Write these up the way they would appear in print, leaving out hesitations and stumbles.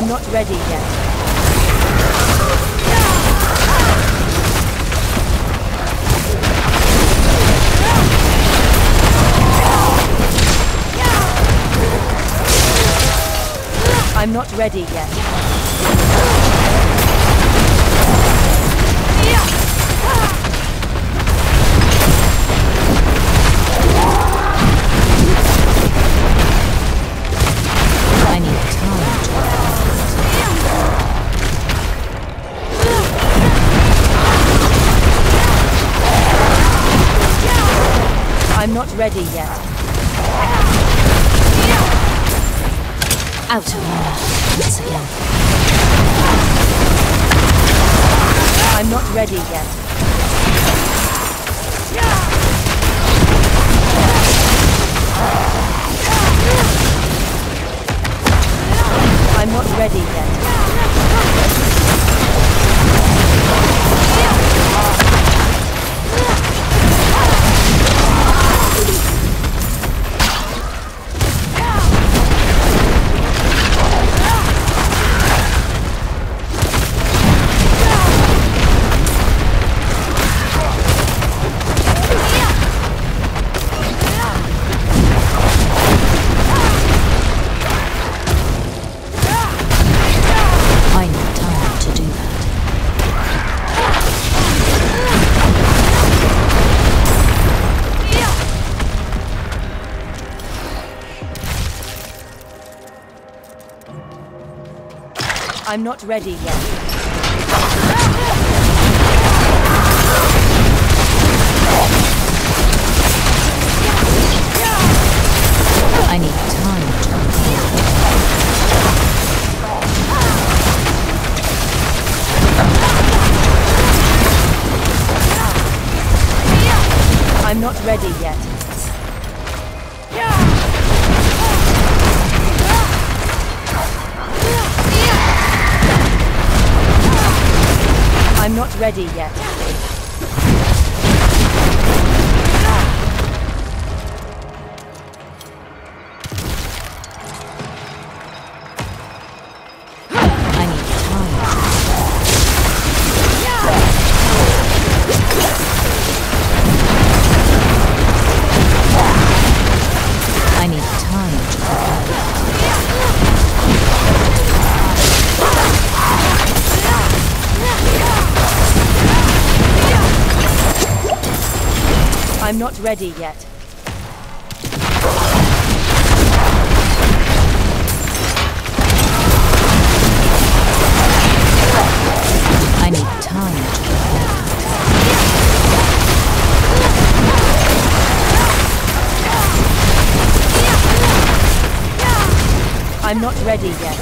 I'm not ready yet. I'm not ready yet. I need time to I'm not ready yet. Out of order once again. I'm not ready yet. I'm not ready yet. I'm not ready yet. I need time to I'm not ready yet. I'm not ready yet. I need time. I need time to I'm not ready yet. I need time to I'm not ready yet.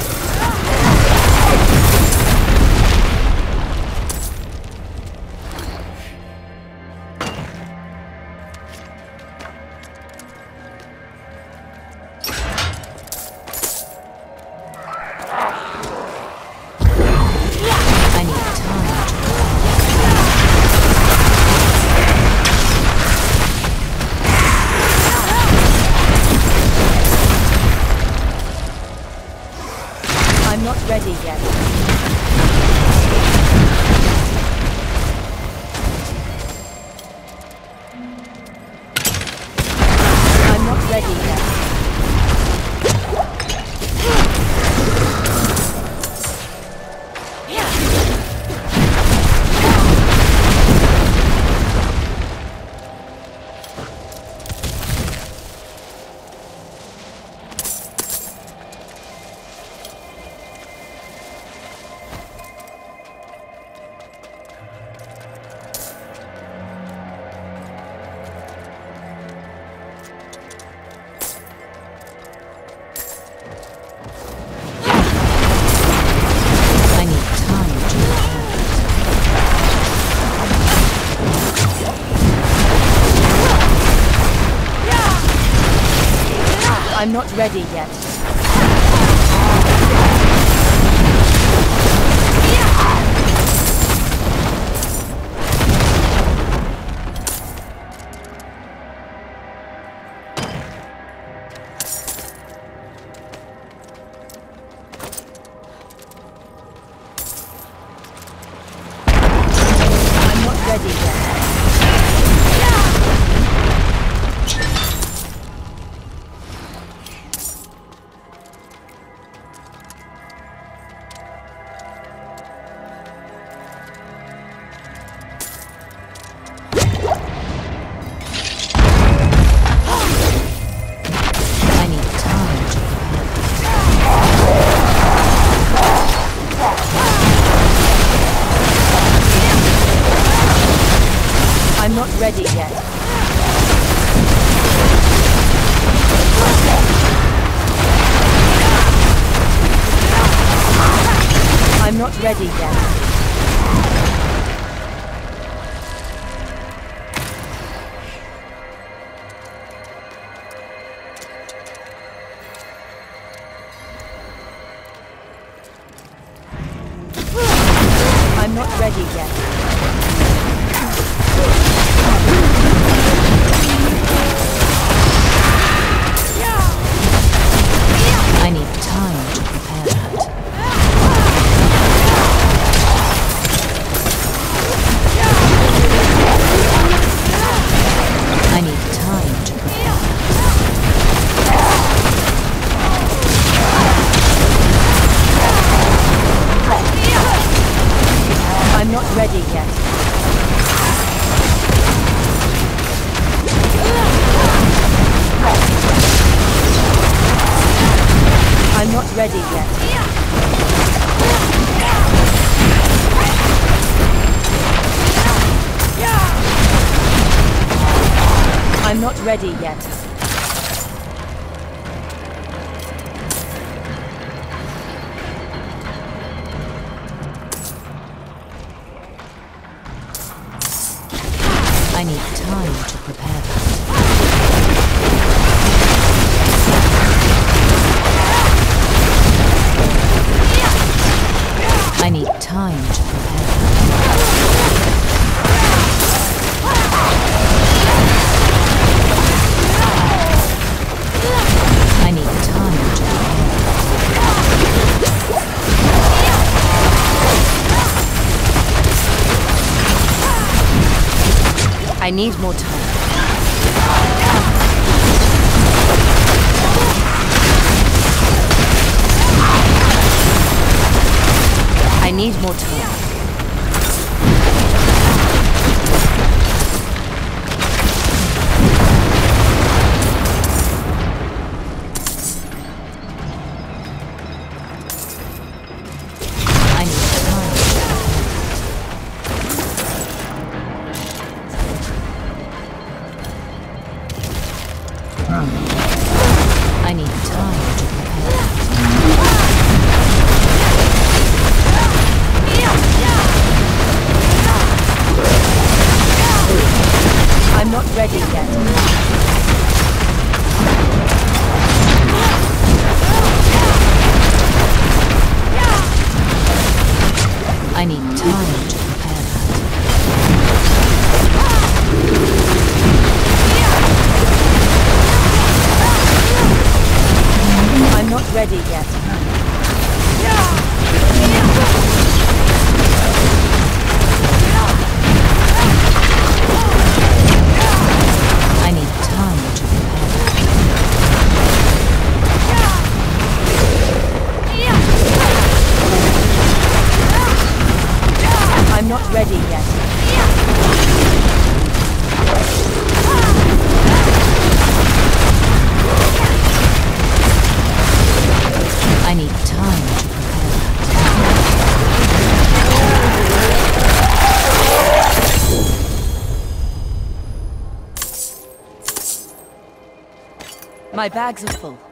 I'm not ready yet. I'm not ready yet. I'm not ready yet. ready yet. I'm not ready yet. I need time to prepare that. I need time to prepare that. I'm not ready yet. I'm not ready yet. I'm not ready yet. I need time to prepare that. I need time to prepare that. I need time to prepare. I need more time. I need more time. I need time to prepare. I'm not ready yet. I need time to prepare that. I'm not ready yet. I need time to prepare that. I'm not ready yet. I need time to prepare that. My bags are full.